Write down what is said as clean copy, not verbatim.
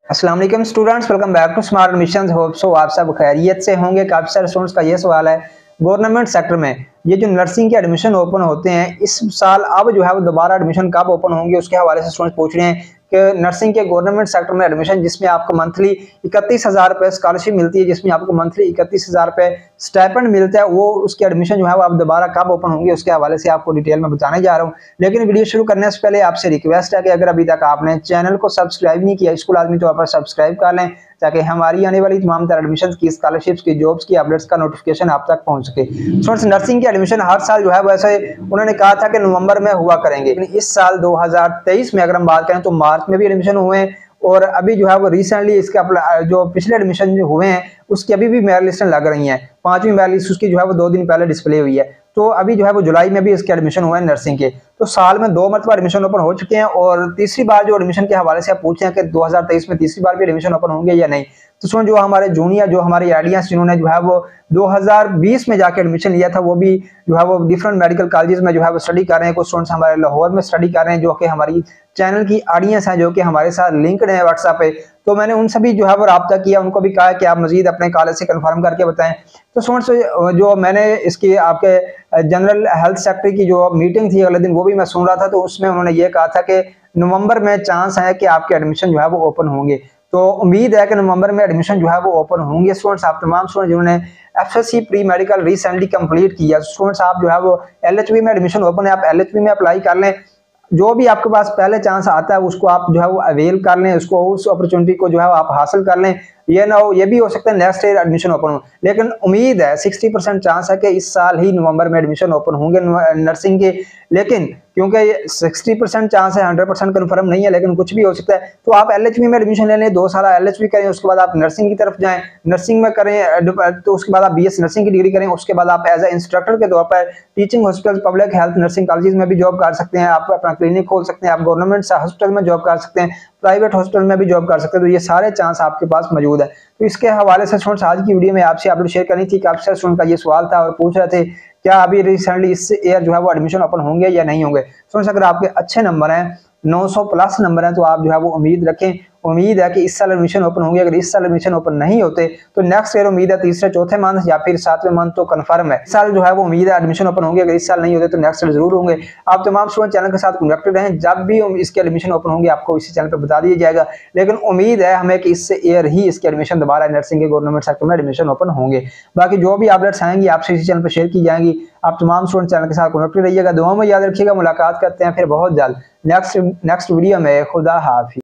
अस्सलाम वालेकुम students, welcome back to Smart Admissions. Hope so आप सब खैरियत से होंगे। काफ़ी सारे स्टूडेंट्स का ये सवाल है, गवर्नमेंट सेक्टर में ये जो नर्सिंग के एडमिशन ओपन होते हैं इस साल, अब जो है वो दोबारा एडमिशन कब ओपन होंगे, उसके हवाले से स्टूडेंट्स पूछ रहे हैं कि नर्सिंग के गवर्नमेंट सेक्टर में एडमिशन जिसमें आपको मंथली 31,000 रुपये स्कॉलरशिप मिलती है, जिसमें आपको मंथली 31,000 रुपये स्टाइपेंड मिलता है, वो उसकी एडमिशन जो है वो अब दोबारा कब ओपन होंगे उसके हवाले से आपको डिटेल में बताने जा रहा हूँ। लेकिन वीडियो शुरू करने से पहले आपसे रिक्वेस्ट है कि अगर अभी तक आपने चैनल को सब्सक्राइब नहीं किया, स्कूल आदमी तो आप सब्सक्राइब कर लें ताकि हमारी आने वाली तमाम तरह एडमिशन की, स्कॉलरशिप्स की, जॉब्स की अपडेट्स का नोटिफिकेशन आप तक पहुंच सके। स्टूडेंट्स, नर्सिंग की एडमिशन हर साल जो है वैसे उन्होंने कहा था कि नवंबर में हुआ करेंगे, लेकिन इस साल 2023 में अगर हम बात करें तो मार्च में भी एडमिशन हुए हैं और अभी जो है वो रिसेंटली इसका जो पिछले एडमिशन जो हुए हैं उसकी अभी भी मेरिट लिस्ट लग रही हैं। 5वीं मेरिट लिस्ट उसकी जो है वो 2 दिन पहले डिस्प्ले हुई है। तो अभी जो है वो जुलाई में भी इसके एडमिशन हुए हैं नर्सिंग के। तो साल में 2 मरतबा एडमिशन ओपन हो चुके हैं और तीसरी बार जो एडमिशन के हवाले से आप पूछे हैं कि 2023 में तीसरी बार भी एडमिशन ओपन होंगे या नहीं, तो सुन जो हमारे जूनियर जो हमारे आइडियंस जिन्होंने जो है वो 2020 में जाके एडमिशन लिया था, वो भी जो है वो डिफरेंट मेडिकल कॉलेजेस में जो है वो स्टडी कर रहे हैं। कुछ स्टूडेंट्स हमारे लाहौर में स्टडी कर रहे हैं जो कि हमारी चैनल की ऑडियंस है, जो कि हमारे साथ लिंक्ड है व्हाट्सएप पे। तो मैंने उनसे भी जो है वो राब्ता किया, उनको भी कहा कि आप मजीद अपने कॉलेज से कंफर्म करके बताएं। तो स्टूडेंट्स, जो मैंने इसकी आपके जनरल हेल्थ सेक्रेटरी की जो मीटिंग थी अगले दिन, वो भी मैं सुन रहा था, तो उसमें उन्होंने ये कहा था कि नवंबर में चांस है कि आपके एडमिशन जो है वो ओपन होंगे। तो उम्मीद है कि नवंबर में एडमिशन जो है वो ओपन होंगे। स्टूडेंट्स, आप तमाम स्टूडेंट जिन्होंने FSc pre medical recently complete किया, स्टूडेंट्स आप जो है वो एलएचबी में एडमिशन ओपन है, आप एलएचबी में अप्लाई कर लें। जो भी आपके पास पहले चांस आता है उसको आप जो है वो अवेल कर लें, उसको उस अपॉर्चुनिटी को जो है आप हासिल कर लें। ये ना हो, ये भी हो सकता है नेक्स्ट ईयर एडमिशन ओपन हो, लेकिन उम्मीद है 60% चांस है कि इस साल ही नवंबर में एडमिशन ओपन होंगे नर्सिंग के। लेकिन क्योंकि 60% चांस है, 100% कन्फर्म नहीं है, लेकिन कुछ भी हो सकता है। तो आप एलएचबी में एडमिशन ले लें, 2 साल एलएचबी करें, उसके बाद आप नर्सिंग की तरफ जाएं, नर्सिंग में करें, तो उसके बाद आप बीएस नर्सिंग की डिग्री करें, उसके बाद आप एज ए इंस्ट्रक्टर के तौर पर teaching hospital, public health nursing college में भी जॉब कर सकते हैं, आप अपना क्लिनिक खोल सकते हैं, आप गवर्नमेंट हॉस्पिटल में जॉब कर सकते हैं, प्राइवेट हॉस्पिटल में भी जॉब कर सकते हैं। तो ये सारे चांस आपके पास मौजूद है। तो इसके हवाले से स्टूडेंट्स आज की वीडियो में आपसे अपडेट शेयर करनी थी। काफी सारे स्टूडेंट का ये सवाल था और पूछ रहे थे क्या अभी रिसेंटली इस ईयर जो है वो एडमिशन ओपन होंगे या नहीं होंगे। स्टूडेंट्स, अगर आपके अच्छे नंबर हैं, 900 प्लस नंबर हैं, तो आप जो है वो उम्मीद रखें, उम्मीद है कि इस साल एडमिशन ओपन होंगे। अगर इस साल एडमिशन ओपन नहीं होते तो नेक्स्ट ईयर उम्मीद है तीसरे चौथे मंथ या फिर 7वें मंथ तो कंफर्म है। इस साल जो है वो उम्मीद है एडमिशन ओपन होंगे। अगर इस साल नहीं होते तो नेक्स्ट ईयर जरूर होंगे। आप तमाम स्टूडेंट चैनल के साथ कनेक्टेड रहें, जब भी इसके एडमिशन ओपन होंगे आपको इसी चैनल पर बता दिया जाएगा। लेकिन उम्मीद है हमें कि इस ईयर ही इसके एडमिशन दोबारा नर्सिंग के गवर्नमेंट सेक्टर में एडमिशन ओपन होंगे। बाकी जो भी अपडेट्स आएंगी आपसे इसी चैनल पर शेयर की जाएंगी। आप तमाम स्टूडेंट चैनल के साथ कनेक्टेड रहिएगा। दुआ में याद रखिएगा। मुलाकात करते हैं फिर बहुत जल्द नेक्स्ट वीडियो में। खुदा हाफिज़।